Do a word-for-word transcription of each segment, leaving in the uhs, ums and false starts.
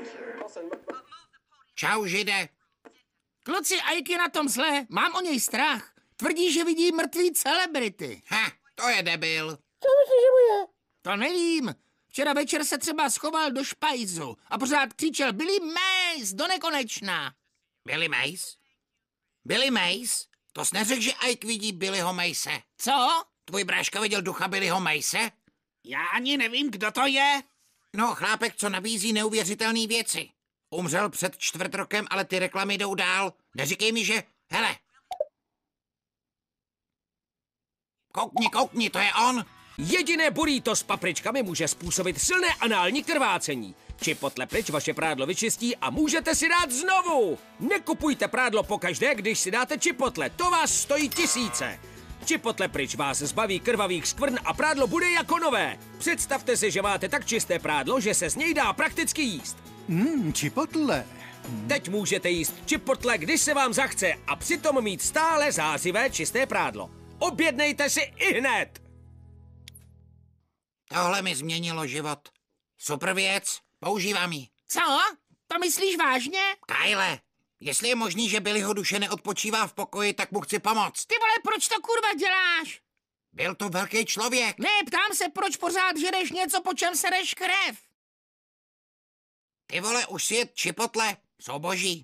Čau, žide. Kluci, Ike je na tom zlé, mám o něj strach. Tvrdí, že vidí mrtvý celebrity. Ha, to je debil. Co myslíš, že mu je? To nevím. Včera večer se třeba schoval do špajzu a pořád křičel Billy Mays do nekonečna. Billy Mays? Billy Mays? To jsi neřekl, že Ike vidí Billyho Mayse. Co? Tvůj bráška viděl ducha Billyho Mayse? Já ani nevím, kdo to je. No, chlápek, co nabízí neuvěřitelné věci. Umřel před čtvrt rokem, ale ty reklamy jdou dál. Neříkej mi, že... Hele. Koukni, koukni, to je on. Jediné burrito s papričkami může způsobit silné anální krvácení. Chipotle pryč vaše prádlo vyčistí a můžete si dát znovu. Nekupujte prádlo pokaždé, když si dáte chipotle, to vás stojí tisíce. Chipotle pryč vás zbaví krvavých skvrn a prádlo bude jako nové. Představte si, že máte tak čisté prádlo, že se z něj dá prakticky jíst. Mmm, chipotle. Teď můžete jíst chipotle, když se vám zachce a přitom mít stále zářivé čisté prádlo. Objednejte si ihned! Tohle mi změnilo život. Super věc, používám ji. Co? To myslíš vážně? Kyle, jestli je možný, že Billyho duše neodpočívá v pokoji, tak mu chci pomoct. Ty vole, proč to kurva děláš? Byl to velký člověk. Ne, ptám se, proč pořád žereš něco, po čem sereš krev? Ty vole, už si jet chipotle, jsou boží.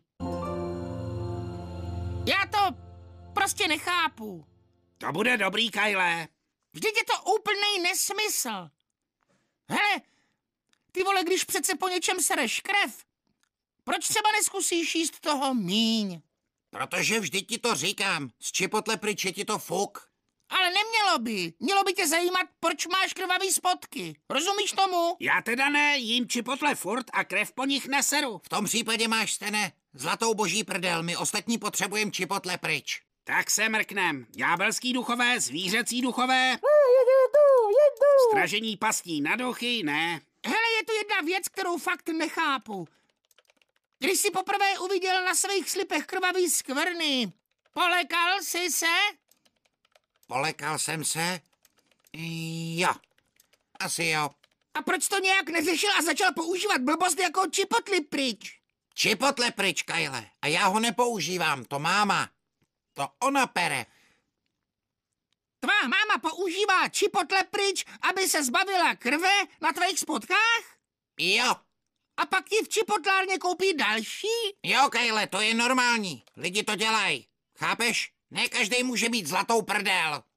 Já to prostě nechápu. To bude dobrý, Kyle. Vždyť je to úplný nesmysl. Hele, ty vole, když přece po něčem sereš krev, proč třeba neskusíš jíst toho míň? Protože vždy ti to říkám, z chipotle pryč je ti to fuk. Ale nemělo by. Mělo by tě zajímat, proč máš krvavý spotky. Rozumíš tomu? Já teda ne, jím chipotle furt a krev po nich neseru. V tom případě máš, Stene, zlatou boží prdel, my ostatní potřebujeme chipotle pryč. Tak se mrknem. Ďábelský duchové, zvířecí duchové. Jedu, jedu. Stražení pastí na duchy, ne. Hele, je tu jedna věc, kterou fakt nechápu. Když jsi poprvé uviděl na svých slipech krvavý skvrny, polekal jsi se? Polekal jsem se? Jo. Asi jo. A proč to nějak neřešil a začal používat blbost jako chipotly pryč? Chipotle pryč, Kyle. A já ho nepoužívám, to máma. To ona pere. Tvá máma používá chipotle pryč, aby se zbavila krve na tvých spotkách? Jo. A pak ti v chipotlárně koupí další? Jo, Kyle, to je normální. Lidi to dělají. Chápeš? Ne každý může mít zlatou prdel.